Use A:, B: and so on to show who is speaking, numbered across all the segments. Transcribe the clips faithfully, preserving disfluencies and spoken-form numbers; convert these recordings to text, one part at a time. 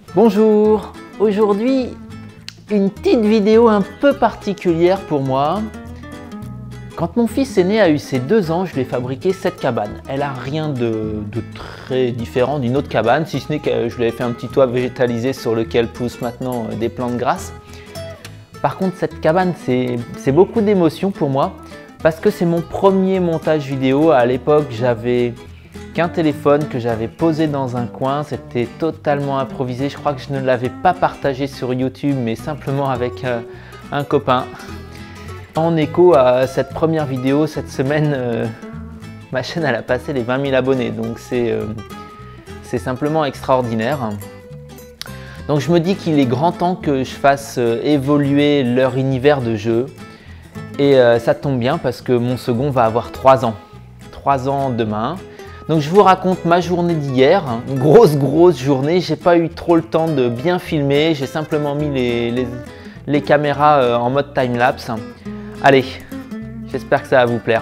A: Bonjour, aujourd'hui une petite vidéo un peu particulière pour moi. Quand mon fils aîné a eu ses deux ans, je lui ai fabriqué cette cabane. Elle a rien de, de très différent d'une autre cabane, si ce n'est que je lui ai fait un petit toit végétalisé sur lequel poussent maintenant des plantes grasses. Par contre, cette cabane, c'est beaucoup d'émotions pour moi parce que c'est mon premier montage vidéo. À l'époque, j'avais qu'un téléphone que j'avais posé dans un coin, c'était totalement improvisé. Je crois que je ne l'avais pas partagé sur YouTube, mais simplement avec euh, un copain. En écho à cette première vidéo, cette semaine, euh, ma chaîne elle a passé les vingt mille abonnés, donc c'est euh, c'est simplement extraordinaire. Donc je me dis qu'il est grand temps que je fasse euh, évoluer leur univers de jeu. Et euh, ça tombe bien parce que mon second va avoir trois ans. trois ans demain. Donc je vous raconte ma journée d'hier, une grosse grosse journée, j'ai pas eu trop le temps de bien filmer, j'ai simplement mis les, les, les caméras en mode time-lapse. Allez, j'espère que ça va vous plaire.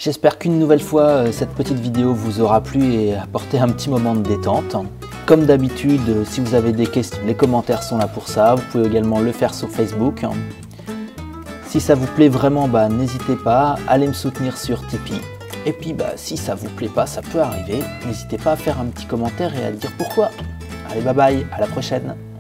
A: J'espère qu'une nouvelle fois, cette petite vidéo vous aura plu et apporté un petit moment de détente. Comme d'habitude, si vous avez des questions, les commentaires sont là pour ça. Vous pouvez également le faire sur Facebook. Si ça vous plaît vraiment, bah, n'hésitez pas à aller me soutenir sur Tipeee. Et puis bah, si ça vous plaît pas, ça peut arriver. N'hésitez pas à faire un petit commentaire et à dire pourquoi. Allez, bye bye, à la prochaine.